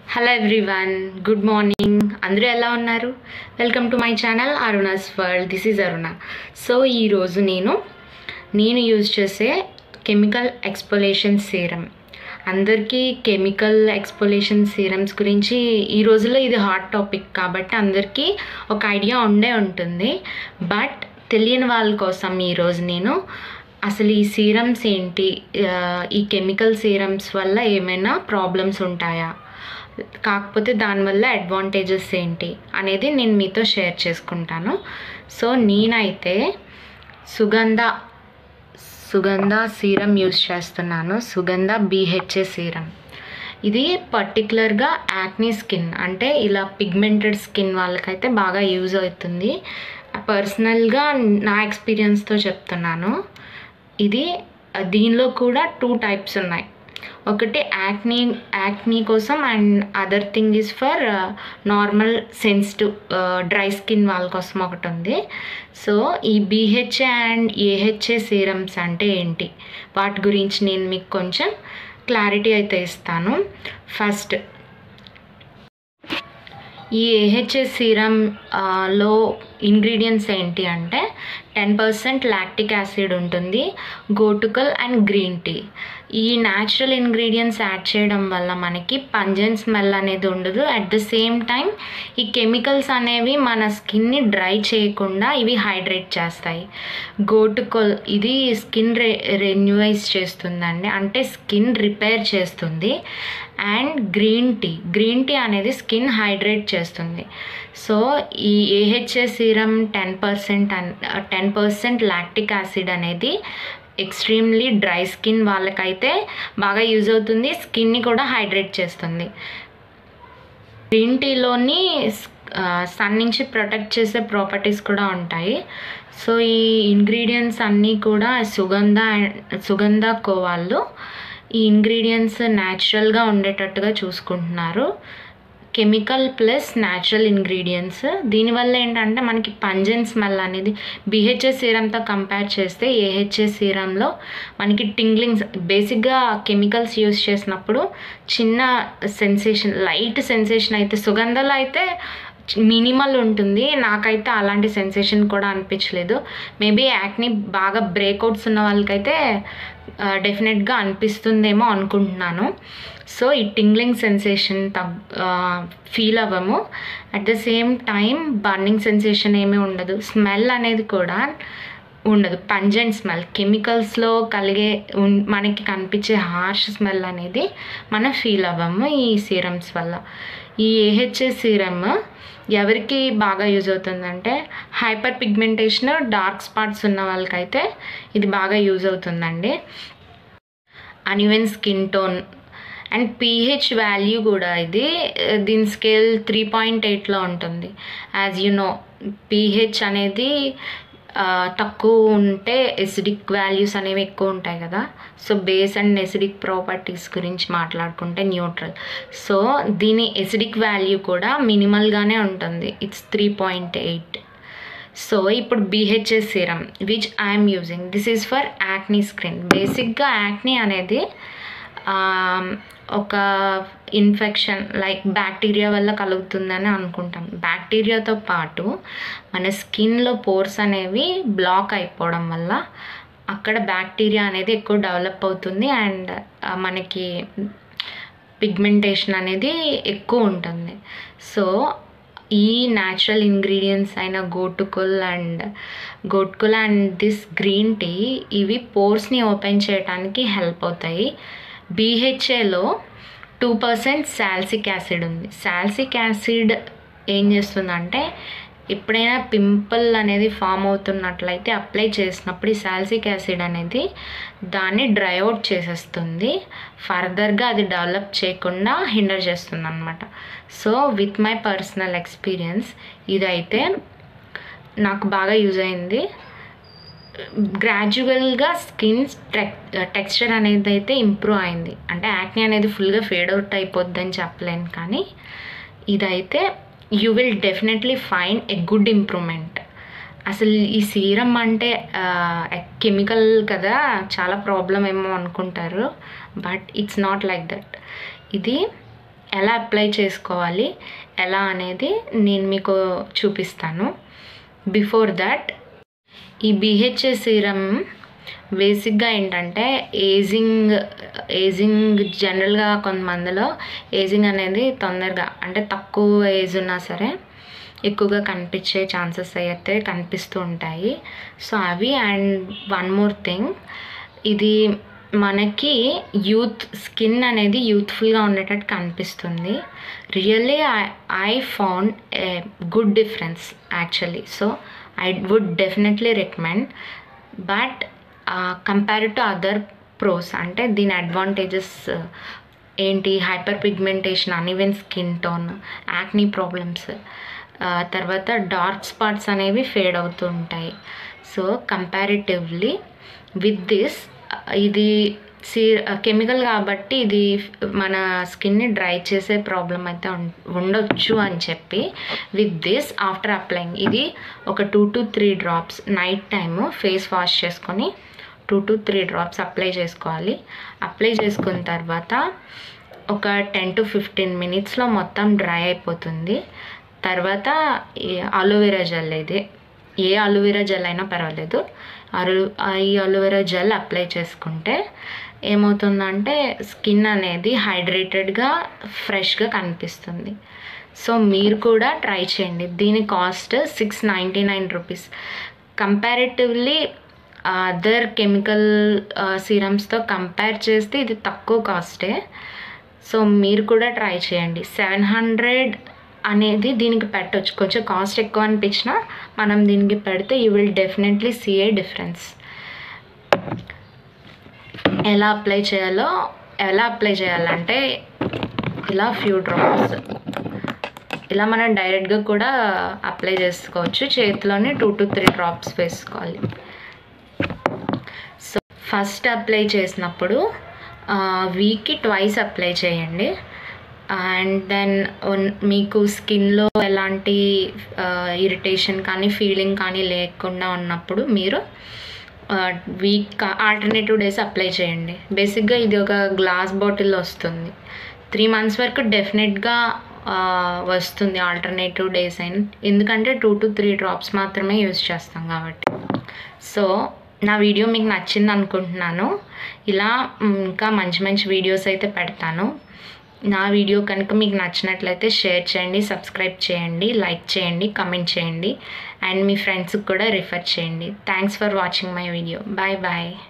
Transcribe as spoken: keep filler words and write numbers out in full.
Hello everyone, good morning. అందరూ ఎలా ఉన్నారు? Welcome to my channel Aruna's world. This is Aruna. So ఈరోజు నేను నేను యూజ్ చేసే కెమికల్ ఎక్స్ఫోలియేషన్ సీరం. అందరికీ కెమికల్ ఎక్స్ఫోలియేషన్ సీరమ్స్ గురించి ఈ రోజుల్లో ఇది హాట్ టాపిక్ కాబట్టి అందరికీ ఒక ఐడియా ఉండే ఉంటుంది. బట్ తెలియని వాళ్ళ కోసం ఈరోజు నేను అసలు ఈ సీరమ్స్ ఏంటి, ఈ కెమికల్ సీరమ్స్ వల్ల ఏమైనా ప్రాబ్లమ్స్ ఉంటాయా, కాకపోతే దానివల్ల అడ్వాంటేజెస్ ఏంటి అనేది నేను మీతో షేర్ చేసుకుంటాను. సో నేనైతే సుగంధ సుగంధ సీరం యూజ్ చేస్తున్నాను. సుగంధ బీహెచ్ఏ సీరం. ఇది పర్టికులర్గా యాక్నీ స్కిన్, అంటే ఇలా పిగ్మెంటెడ్ స్కిన్ వాళ్ళకైతే బాగా యూజ్ అవుతుంది. పర్సనల్గా నా ఎక్స్పీరియన్స్తో చెప్తున్నాను. ఇది దీనిలో కూడా టూ టైప్స్ ఉన్నాయి. ఒకటి యాక్నీ యాక్నీ కోసం and other thing is for normal sensitive dry skin వాళ్ళ కోసం ఒకటి ఉంది. సో ఈ బీహెచ్ఏ అండ్ ఏహెచ్ఏ సీరమ్స్ అంటే ఏంటి, వాటి గురించి నేను మీకు కొంచెం క్లారిటీ అయితే ఇస్తాను. ఫస్ట్, ఈ ఏహెచ్ఏ సీరంలో ఇంగ్రీడియంట్స్ ఏంటి అంటే టెన్ పర్సెంట్ లాక్టిక్ యాసిడ్ ఉంటుంది, గోటుకల్ అండ్ గ్రీన్ టీ. ఈ న్యాచురల్ ఇంగ్రీడియంట్స్ యాడ్ చేయడం వల్ల మనకి పంజెంట్ స్మెల్ అనేది ఉండదు. అట్ ద సేమ్ టైం ఈ కెమికల్స్ అనేవి మన స్కిన్ని డ్రై చేయకుండా ఇవి హైడ్రేట్ చేస్తాయి. గోటుకల్ ఇది స్కిన్ రె రెన్యూవైజ్ చేస్తుందండి, అంటే స్కిన్ రిపేర్ చేస్తుంది. And green tea green tea అనేది స్కిన్ హైడ్రేట్ చేస్తుంది. సో ఈ AHA serum ten percent ten percent lactic acid అనేది ఎక్స్ట్రీమ్లీ డ్రై స్కిన్ వాళ్ళకైతే బాగా యూజ్ అవుతుంది, స్కిన్ని కూడా హైడ్రేట్ చేస్తుంది. గ్రీన్ టీలోని సన్ నుంచి ప్రొటెక్ట్ చేసే ప్రాపర్టీస్ కూడా ఉంటాయి. సో ఈ ఇంగ్రీడియంట్స్ అన్నీ కూడా సుగంధ సుగంధ కో వాళ్ళు ఈ ఇంగ్రీడియంట్స్ న్యాచురల్గా ఉండేటట్టుగా చూసుకుంటున్నారు. Chemical plus natural ingredients. దీనివల్ల ఏంటంటే మనకి పంజెంట్ స్మెల్ అనేది బీహెచ్ఏ సీరంతో కంపేర్ చేస్తే ఏహెచ్ఏ సీరంలో మనకి టింగ్లింగ్స్, బేసిక్గా కెమికల్స్ యూజ్ చేసినప్పుడు చిన్న సెన్సేషన్, లైట్ సెన్సేషన్ అయితే, సుగంధలో అయితే మినిమల్ ఉంటుంది. నాకైతే అలాంటి సెన్సేషన్ కూడా అనిపించలేదు. మేబీ యాక్ని బాగా బ్రేక్అవుట్స్ ఉన్న వాళ్ళకైతే డెఫినెట్గా అనిపిస్తుందేమో అనుకుంటున్నాను. సో ఈ టింగ్లింగ్ సెన్సేషన్ తగ్ ఫీల్ అవ్వము. At the same time burning sensation ఏమీ ఉండదు. స్మెల్ అనేది కూడా ఉండదు, పంజెంట్ స్మెల్. కెమికల్స్లో కలిగే మనకి కనిపించే హార్ష్ స్మెల్ అనేది మనం ఫీల్ అవ్వము ఈ సీరమ్స్ వల్ల. ఈ ఏహెచ్ఏ సీరమ్ ఎవరికి బాగా యూజ్ అవుతుందంటే హైపర్ పిగ్మెంటేషన్, డార్క్ స్పాట్స్ ఉన్న వాళ్ళకైతే ఇది బాగా యూజ్ అవుతుందండి. Uneven skin tone and pH value కూడా ఇది దీని స్కేల్ త్రీ పాయింట్ ఎయిట్లో ఉంటుంది. యాజ్ యు నో, పీహెచ్ అనేది తక్కువ ఉంటే ఎసిడిక్ వాల్యూస్ అనేవి ఎక్కువ ఉంటాయి కదా. So base and acidic properties గురించి మాట్లాడుకుంటే న్యూట్రల్. సో దీని ఎసిడిక్ వాల్యూ కూడా మినిమల్గానే ఉంటుంది, it's three point eight. So ఇప్పుడు BHA serum which I'm using, this is for acne skin. బేసిక్గా యాక్నీ అనేది ఒక ఇన్ఫెక్షన్ లైక్ బ్యాక్టీరియా వల్ల కలుగుతుందని అనుకుంటాం. బ్యాక్టీరియాతో పాటు మన స్కిన్లో పోర్స్ అనేవి బ్లాక్ అయిపోవడం వల్ల అక్కడ బ్యాక్టీరియా అనేది ఎక్కువ డెవలప్ అవుతుంది అండ్ మనకి పిగ్మెంటేషన్ అనేది ఎక్కువ ఉంటుంది. సో ఈ న్యాచురల్ ఇంగ్రీడియంట్స్ అయిన గోటుకుల్ అండ్ గోటుకుల్ అండ్ దిస్ గ్రీన్ టీ ఇవి పోర్స్ని ఓపెన్ చేయడానికి హెల్ప్ అవుతాయి. బీహెచ్ఏలో టూ పర్సెంట్ సాల్సిక్ యాసిడ్ ఉంది. సాల్సిక్ యాసిడ్ ఏం చేస్తుందంటే ఎప్పుడైనా పింపుల్ అనేది ఫామ్ అవుతున్నట్లయితే అప్లై చేసినప్పుడు ఈ సాల్సిక్ యాసిడ్ అనేది దాన్ని డ్రై అవుట్ చేసేస్తుంది, ఫర్దర్గా అది డెవలప్ చేయకుండా హిండర్ చేస్తుంది అనమాట. So with my personal experience ఇదైతే నాకు బాగా యూజ్ అయింది. గ్రాడ్యువల్గా స్కిన్ టెక్స్చర్ అనేది అయితే ఇంప్రూవ్ అయింది. అంటే యాక్నీ అనేది ఫుల్గా ఫేడ్ అవుట్ అయిపోద్ది అని చెప్పలేను, కానీ ఇదైతే you will definitely find a good improvement. అసలు ఈ సీరం అంటే కెమికల్ కదా, చాలా ప్రాబ్లం ఏమో అనుకుంటారు, but it's not like that. ఇది ఎలా అప్లై చేసుకోవాలి ఎలా అనేది నేను మీకు చూపిస్తాను. బిఫోర్ దట్ ఈ బీహెచ్ఏ సీరం బేసిక్గా ఏంటంటే ఏజింగ్ ఏజింగ్ జనరల్గా కొంతమందిలో ఏజింగ్ అనేది తొందరగా అంటే తక్కువ ఏజ్ ఉన్నా సరే ఎక్కువగా కనిపించే ఛాన్సెస్ అయితే కనిపిస్తూ ఉంటాయి. సో అవి అండ్ వన్ మోర్ థింగ్, ఇది మనకి యూత్ స్కిన్ అనేది యూత్ఫుల్గా ఉండేటట్టు కనిపిస్తుంది. Really I I found a good difference actually. So I would definitely recommend. But compare to other pros అంటే దీని అడ్వాంటేజెస్ ఏంటి, hyper pigmentation, uneven skin tone, acne problems, తర్వాత డార్క్ స్పాట్స్ అనేవి ఫేడ్ అవుతూ ఉంటాయి. సో కంపారిటివ్లీ విత్ దిస్ ఇది సీ chemical కాబట్టి ఇది మన స్కిన్ని డ్రై చేసే ప్రాబ్లం అయితే ఉండొచ్చు అని చెప్పి విత్ దిస్ ఆఫ్టర్ అప్లయింగ్ ఇది ఒక two to three drops night time face wash చేసుకొని two to three drops apply చేసుకోవాలి. అప్లై చేసుకున్న తర్వాత ఒక టెన్ టు ఫిఫ్టీన్ మినిట్స్లో మొత్తం డ్రై అయిపోతుంది. తర్వాత అలోవెరా జెల్, ఇది ఏ అలోవెరా జెల్ అయినా పర్వాలేదు, అరు ఈ అలోవెరా జెల్ అప్లై చేసుకుంటే ఏమవుతుందంటే స్కిన్ అనేది హైడ్రేటెడ్గా ఫ్రెష్గా కనిపిస్తుంది. సో మీరు కూడా ట్రై చేయండి. దీని cost six ninety nine rupees. Comparatively other chemical సీరమ్స్తో కంపేర్ చేస్తే ఇది తక్కువ కాస్టే. సో మీరు కూడా ట్రై చేయండి. సెవెన్ హండ్రెడ్ అనేది దీనికి పెట్టవచ్చు, కొంచెం కాస్ట్ ఎక్కువ అనిపించినా మనం దీనికి పెడితే you will definitely see a difference. ఎలా అప్లై చేయాలో ఎలా అప్లై చేయాలంటే ఇలా ఫ్యూ డ్రాప్స్ ఇలా మనం డైరెక్ట్గా కూడా అప్లై చేసుకోవచ్చు. చేతిలోనే టూ టు త్రీ డ్రాప్స్ వేసుకోవాలి. సో ఫస్ట్ అప్లై చేసినప్పుడు వీక్కి ట్వైస్ అప్లై చేయండి. అండ్ దెన్ మీకు స్కిన్లో ఎలాంటి ఇరిటేషన్ కానీ ఫీలింగ్ కానీ లేకుండా ఉన్నప్పుడు మీరు వీక్ ఆల్టర్నేటివ్ డేస్ అప్లై చేయండి. బేసిక్గా ఇది ఒక గ్లాస్ బాటిల్లో వస్తుంది. త్రీ మంత్స్ వరకు డెఫినెట్గా వస్తుంది ఆల్టర్నేటివ్ డేస్ అయిన, ఎందుకంటే టూ టు త్రీ డ్రాప్స్ మాత్రమే యూజ్ చేస్తాం కాబట్టి. సో నా వీడియో మీకు నచ్చింది అనుకుంటున్నాను. ఇలా ఇంకా మంచి మంచి వీడియోస్ అయితే పెడతాను. నా వీడియో కనుక మీకు నచ్చినట్లయితే షేర్ చేయండి, సబ్స్క్రైబ్ చేయండి, లైక్ చేయండి, కమెంట్ చేయండి అండ్ మీ ఫ్రెండ్స్కి కూడా రిఫర్ చేయండి. Thanks for watching my video. Bye bye.